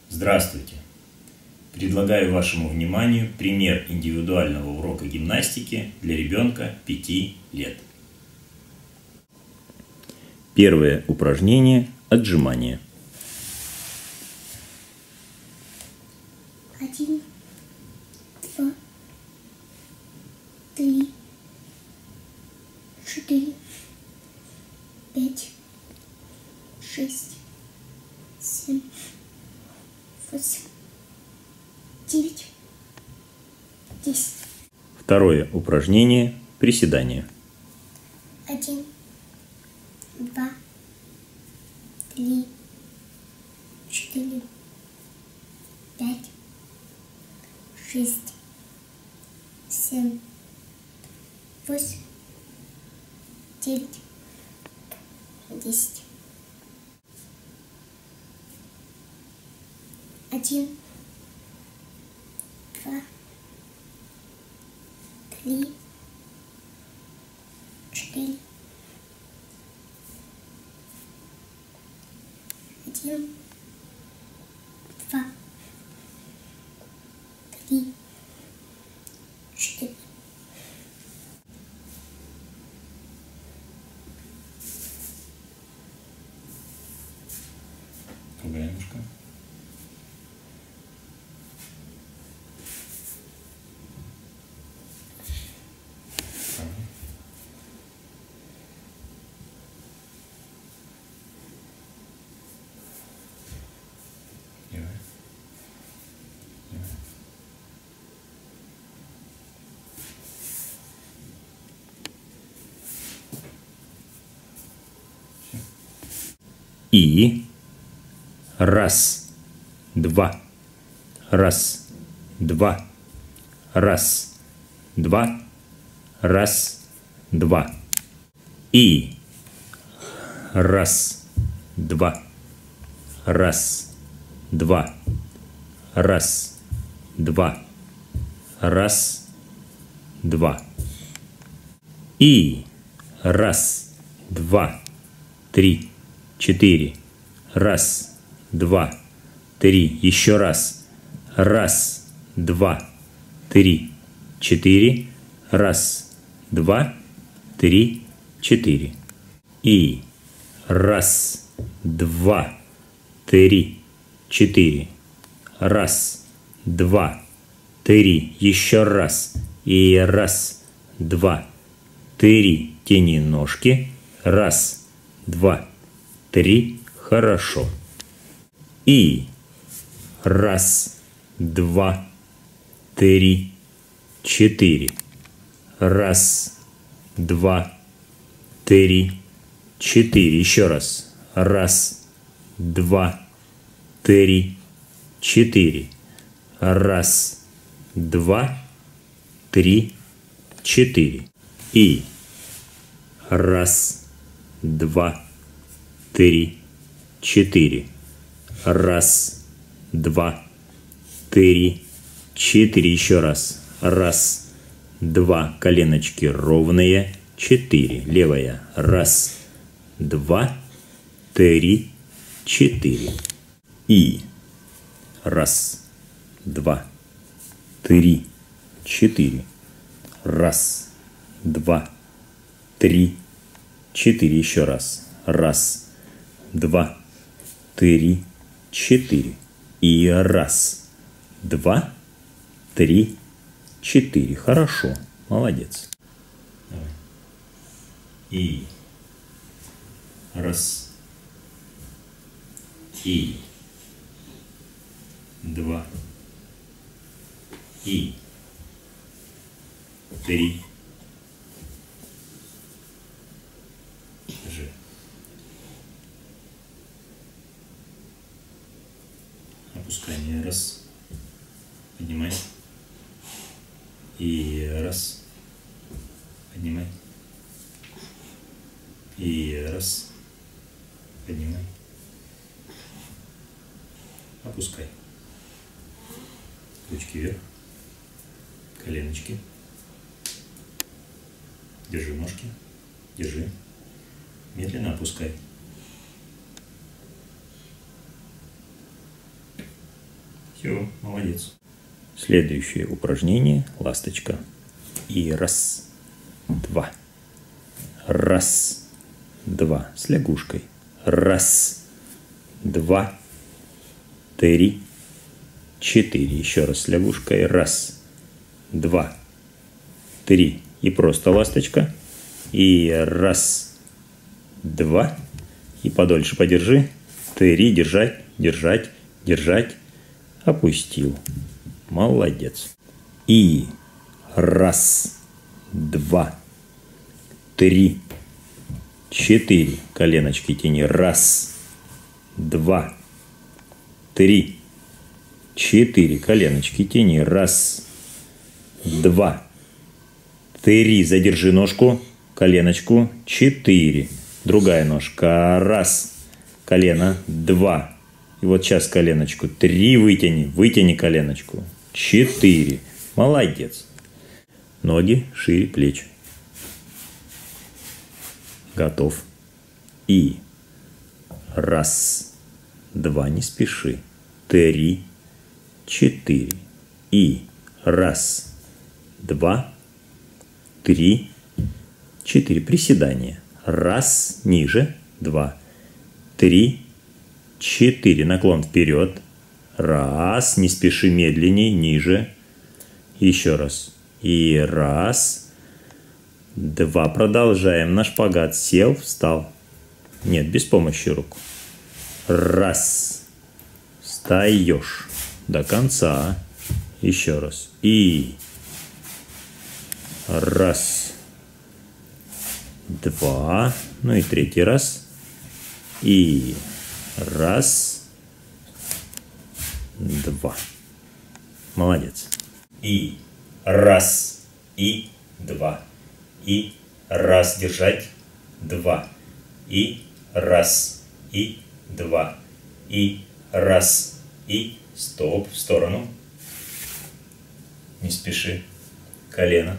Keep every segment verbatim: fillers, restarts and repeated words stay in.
Здравствуйте! Предлагаю вашему вниманию пример индивидуального урока гимнастики для ребенка пяти лет. Первое упражнение – отжимание. Один, два, три, четыре, пять, шесть, семь, восемь, девять, десять. Второе упражнение – приседание. Один, два, три, четыре, пять, шесть, семь, восемь, девять, десять. Один, два, три, четыре, один, два, три, четыре. Другая ножка. Левая. Левая. И раз, два, раз, два, раз, два, раз, два. И раз, два, раз, два, раз, два, раз, два. И раз, два, три, четыре, раз, два, три, еще раз, раз, два, три, четыре, раз, два, три, четыре. И раз, два, три, четыре, раз, два, три, еще раз, и раз, два, три, тяни ножки, раз, два, три, хорошо. И раз, два, три, четыре, раз, два, три, четыре, еще раз, раз, два, три, четыре, раз, два, три, четыре. И раз, два, три, четыре, раз, два, три, четыре, еще раз, раз, два, коленочки ровные, четыре, левая, раз, два, три, четыре. И раз, два, три, четыре, раз, два, три, четыре, еще раз, раз, два, три, четыре. И раз, два, три, четыре. Хорошо, молодец. Давай. И раз, и два, и три. Держи. Опускание. Раз. Поднимай. И раз. Поднимай. И раз. Поднимай. Опускай. Ручки вверх. Коленочки. Держи ножки. Держи. Медленно опускай. Все, молодец. Следующее упражнение – ласточка. И раз, два. Раз, два. С лягушкой. Раз, два, три, четыре. Еще раз с лягушкой. Раз, два, три. И просто ласточка. И раз, два. И подольше подержи. Три. Держать, держать, держать. Опустил. Молодец. И раз, два, три, четыре. Коленочки тяни. Раз, два, три, четыре. Коленочки тяни. Раз, два, три. Задержи ножку, коленочку. Четыре. Другая ножка. Раз. Колено. Два. И вот сейчас коленочку. Три вытяни. Вытяни коленочку. Четыре. Молодец. Ноги шире плеч. Готов. И раз, два, не спеши. Три, четыре. И раз, два, три, четыре. Приседания. Раз, ниже, два, три, четыре. Наклон вперед. Раз, не спеши, медленней, ниже. Еще раз. И раз, два. Продолжаем. На шпагат сел, встал. Нет, без помощи рук. Раз. Встаешь до конца. Еще раз. И раз, два. Ну и третий раз. И раз, два. Молодец. И раз, и два. И раз, держать. Два. И раз, и два. И раз, и стоп, в сторону. Не спеши. Колено.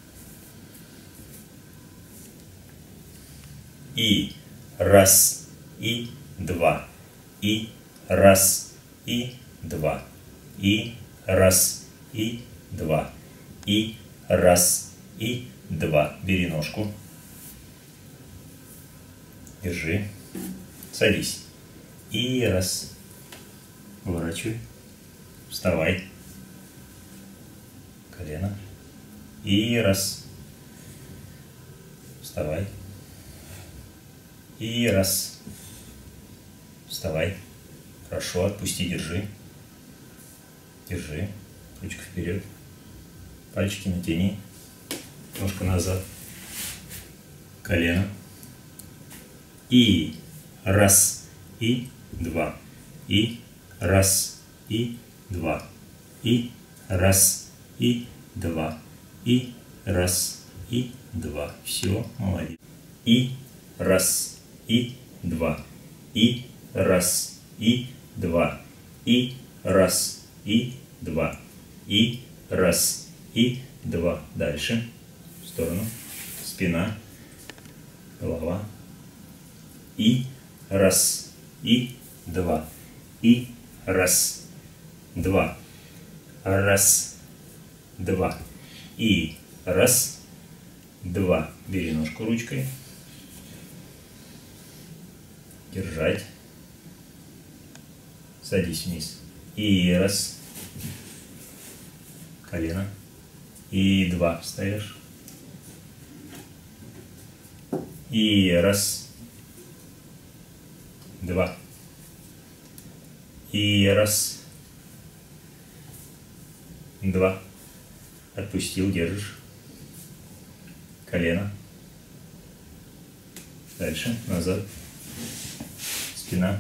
И раз, и два. И раз, и два. И раз, и два. И раз, и два. Бери ножку. Держи. Садись. И раз. Выворачивай. Вставай. Колено. И раз. Вставай. И раз. Вставай. Хорошо, отпусти, держи. Держи. Ручка вперед. Пальчики натяни. Ножка назад. Колено. И раз, и два. И раз, и два. И раз, и два. И раз, и два. Все, молодец. И раз, и два. И раз, и два. И раз, и два. И раз, и два. Дальше. В сторону. Спина. Голова. И раз, и два. И раз, два. Раз, два. И раз, два. Бери ножку ручкой. Держать. Садись вниз. И раз. Колено. И два. Встаешь. И раз. Два. И раз. Два. Отпустил, держишь. Колено. Дальше. Назад. Спина.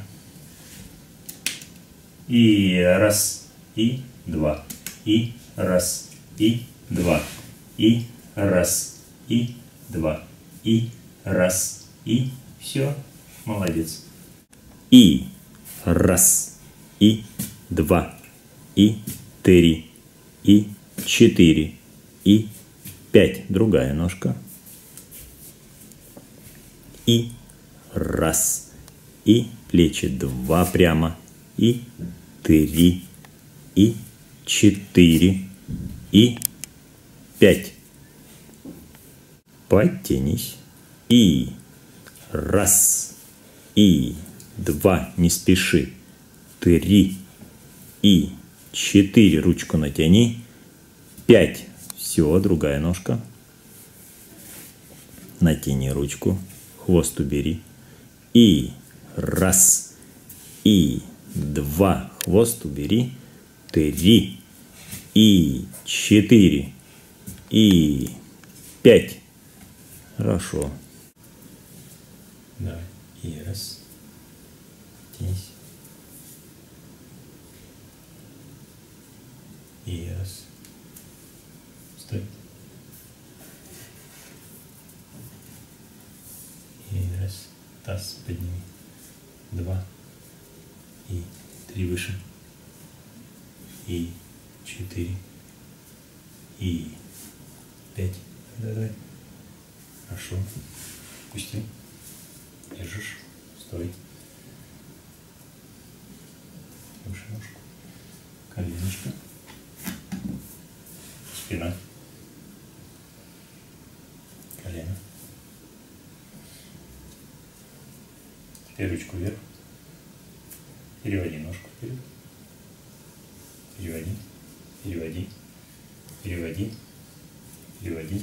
И раз. И два. И раз. И два. И раз. И два. И раз. И все. Молодец. И раз, и два, и три, и четыре, и пять. Другая ножка. И раз, и плечи два прямо, и три, и четыре, и пять. Подтянись. И раз, и два, не спеши, три, и четыре, ручку натяни, пять. Все, другая ножка. Натяни ручку, хвост убери. И раз, и два, хвост убери, три, и четыре, и пять. Хорошо. Давай. И раз. Тянись. И раз. Стой. И раз. Таз подними. Два. И три выше. И четыре. И пять. Давай. Хорошо. Пусти. Держишь. Стой. Выше ножку. Коленочка. Спина. Колено. Теперь ручку вверх. Переводи ножку вперед. Переводи. Переводи. Переводи. Переводи.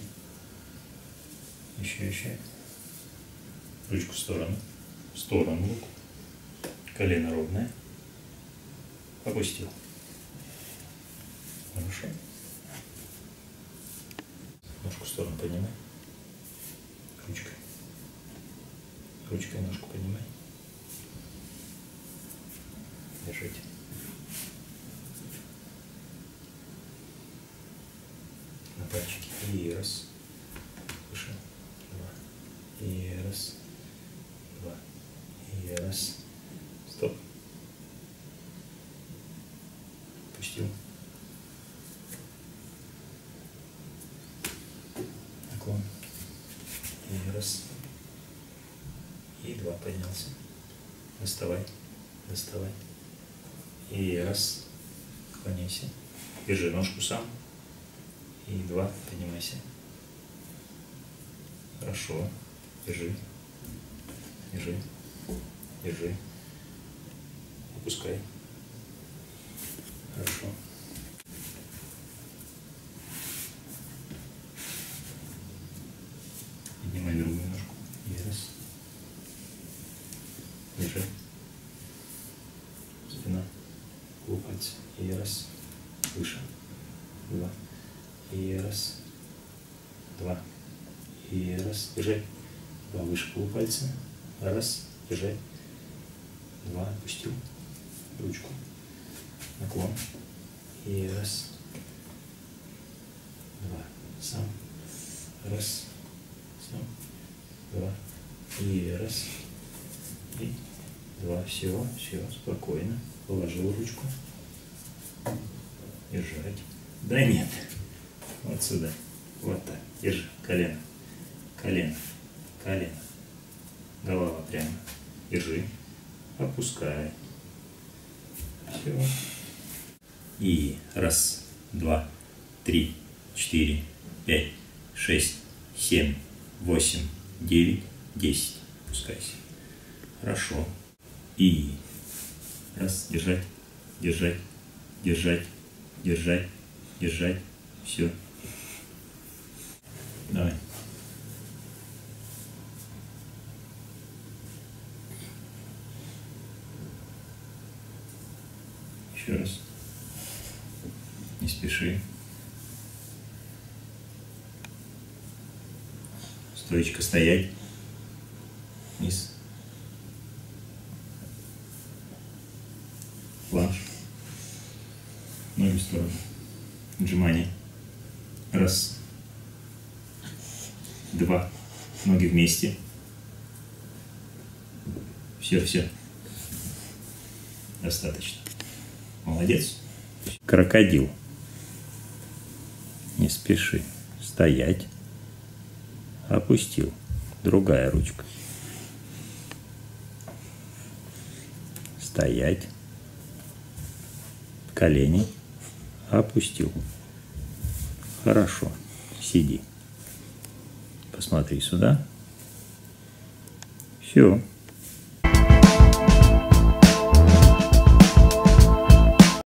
Еще, еще. Ручку в сторону. В сторону руку. Колено ровное. Опустил. Хорошо. Ножку в сторону поднимай. Ручкой. Ручкой ножку поднимай. Держите. На пальчики. И раз. Выше. Два. И раз. Два. И раз. Стоп. Пустил. Наклон. И раз. И два. Поднялся. Доставай. Доставай. И раз. Клоняйся. Держи ножку сам. И два. Поднимайся. Хорошо. Держи. Держи. Держи. Опускай. Хорошо. Поднимай другую ножку. И раз. Держи. Спина. Лупать. И раз. Выше. Два. И раз. Два. И раз. Держать. Два. Выше полупальца. Раз. Держать. Два. Опустил. Ручку. Наклон. И раз. Два. Сам. Раз. Сам. Два. И раз. И два. Все. Все. Спокойно. Положил ручку. Держать. Да нет. Вот сюда. Вот так. Держи. Колено. Колено. Колено. Голова прямо. Держи. Опускай. Все. И раз, два, три, четыре, пять, шесть, семь, восемь, девять, десять. Опускайся. Хорошо. И раз, держать, держать, держать, держать, держать. Все. Давай. Еще раз. Не спеши. Стоечка стоять. Вниз. Планш. Ноги в сторону. Отжимание. Раз. Два. Ноги вместе. Все, все. Достаточно. Молодец. Крокодил. Не спеши. Стоять. Опустил. Другая ручка. Стоять. Колени. Опустил. Хорошо. Сиди. Посмотри сюда. Все.